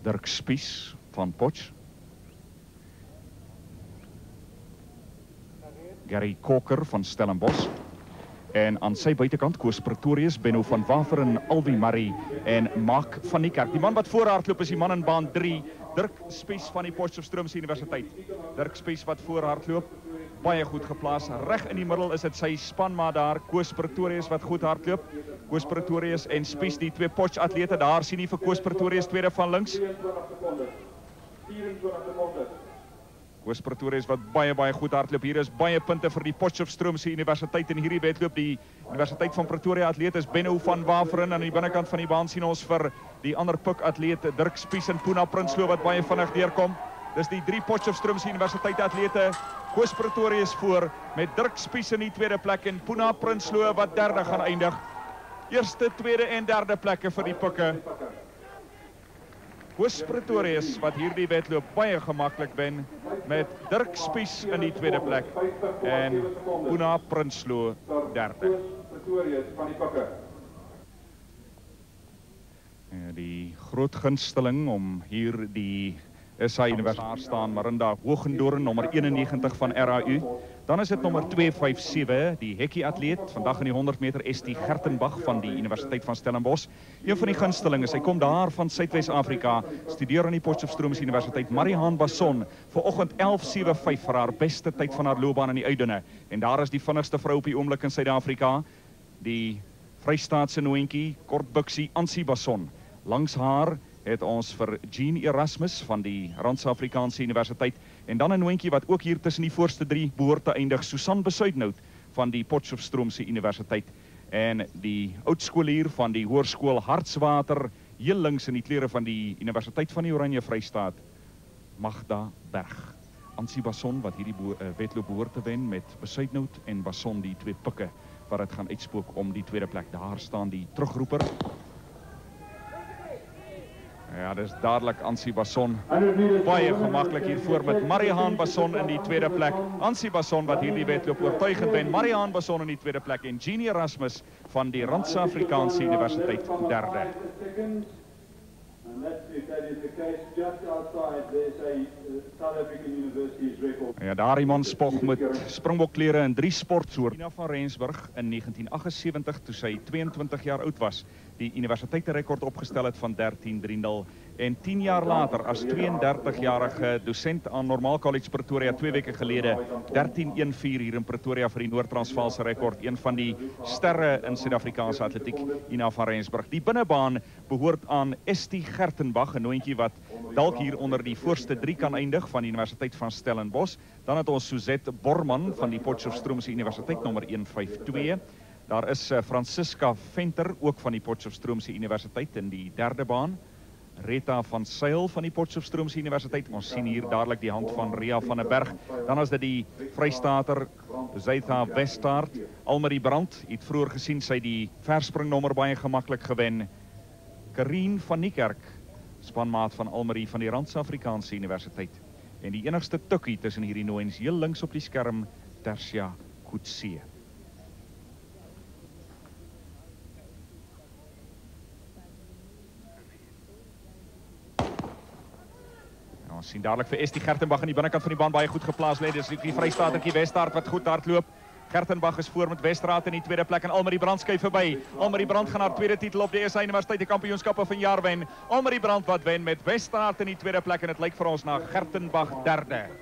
Dirk Spies van Potch. Gary Coker van Stellenbosch. En aan sy buitekant Koos Pretorius, Benno van Waveren, Alwie Murray en Mark van Niekerk. Die man wat voorhardloop is die man in baan 3, Dirk Spies van die Potchefstroomse Universiteit. Dirk Spies wat voorhardloop, baie goed geplaas. Reg in die middel is dit sy spanmaat daar, Koos Pretorius wat goed hardloop. Koos Pretorius en Spies, die twee Potch atlete, daar sien nie vir Koos Pretorius, tweede van links. Koos Pretorius wat baie goed hardloop. Hier is baie punte vir die Potchefstroomse Universiteit en hierdie wedloop die Universiteit van Pretoria atleet is Benno van Waveren. Aan die binnekant van die baan sien ons vir die ander pik atleet Dirk Spies en Puna Prinsloo wat baie vinnig deurkom. Dis die drie Potchefstroomse Universiteit atlete. Koos Pretorius voor met Dirk Spies in die tweede plek en Puna Prinsloo wat derde gaan eindig. Eerste, tweede en derde plekke vir die pikke. Koos Pretorius wat hierdie wedloop baie gemaklik wen met Dirk Spies in die tweede plek en Puna Prinsloo derde. Die groot gunsteling om hier die SA Universiteit staan, Marinda Hoogendoorn, nommer 91 van RAU. Dan is dit nommer 257, die hekkie atleet, vandag in die 100 meter Esti Gertenbach van die Universiteit van Stellenbosch. Een van die gunstelinge, hy kom daar van Suidwes-Afrika, studeer aan die Potchefstroomse Universiteit. Marihaan Basson, vanoggend 11:75 vir haar beste tyd van haar loopbaan in die uitdunne. En daar is die vinnigste vrou op die oomblik in Suid-Afrika, die Vrystaatse noentjie, kort buksie, Ansie Basson. Langs haar het ons vir Jean Erasmus van die Randse-Afrikaanse Universiteit en dan 'n noentjie wat ook hier tussen die voorste drie behoort te eindig, Susan Besuidnout van die Potchefstroomse Universiteit en die oudskoolier van die hoërskool Hartswater, heel links in die klere van die Universiteit van die Oranje Vrystaat, Magda Berg. Ansie Basson wat hierdie wedloop behoort te wen met Besuidnout en Basson, die twee pikke wat dit gaan uitspook om die tweede plek. Daar staan die terugroeper. Ja, dis dadelik Ansie Basson. Baie gemaklik hiervoor met Marihaan Basson in die tweede plek. Ansie Basson wat hierdie wedloop oortuigend wen. Marihaan Basson in die tweede plek en Jean Erasmus van die Randse-Afrikaanse Universiteit derde. Ja, daar iemand spog met springbokklere in 3 sportsoorte. Ina van Rensburg in 1978, toe sy 22 jaar oud was, die universiteitsrekord opgestel het van 13:30 en 10 jaar later as 32-jarige dosent aan Normaal College Pretoria 2 weke gelede 13:14 hier in Pretoria vir die Noord-Transvaalse rekord, een van die sterre in Suid-Afrikaanse atletiek, Ina van Rensburg. Die binnebaan behoort aan Esti Gertenbach, 'n noontjie wat dalk hier onder die voorste 3 kan eindig van die Universiteit van Stellenbosch. Dan het ons Suzette Borman van die Potchefstroomse Universiteit, nommer 152. Daar is Francisca Venter, ook van die Potchefstroomse Universiteit in die derde baan. Rita van Sail van die Potchefstroomse Universiteit. Ons sien hier dadelik die hand van Ria van der Berg. Dan is dit die Vrystater Zeitha Westaard. Almarie Brandt, het vroeër gesien, sy die verspringnommer baie gemaklik gewen. Karien van Niekerk, spanmaat van Almarie van die Randse-Afrikaanse Universiteit. En die enigste tukkie tussen hierdie nooiens, heel links op die skerm, Tersia Kutse. Ons sien dadelijk vir Esti Gertenbach aan die binnenkant van die baan baie goed geplaas lê. Dis die Vrystatertjie Westaard wat goed hardloop. Gertenbach is voor met Westraat in die tweede plek en Almarie Brandt skuif verby. Almarie Brandt gaan haar tweede titel op die SA Universiteit die kampioenskappe van jaar wen. Almarie Brandt wat wen met Westraat in die tweede plek en dit lyk vir ons na Gertenbach derde.